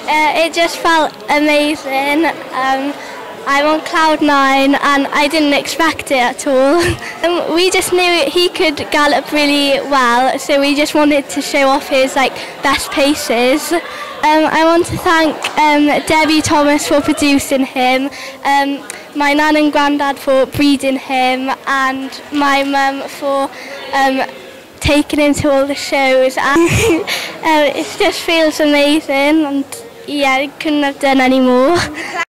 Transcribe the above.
It just felt amazing. I'm on cloud 9 and I didn't expect it at all. We just knew he could gallop really well, so we just wanted to show off his best paces. I want to thank Debbie Thomas for producing him, my nan and granddad for breeding him, and my mum for taking him to all the shows. And it just feels amazing, and yeah, I couldn't have done any more.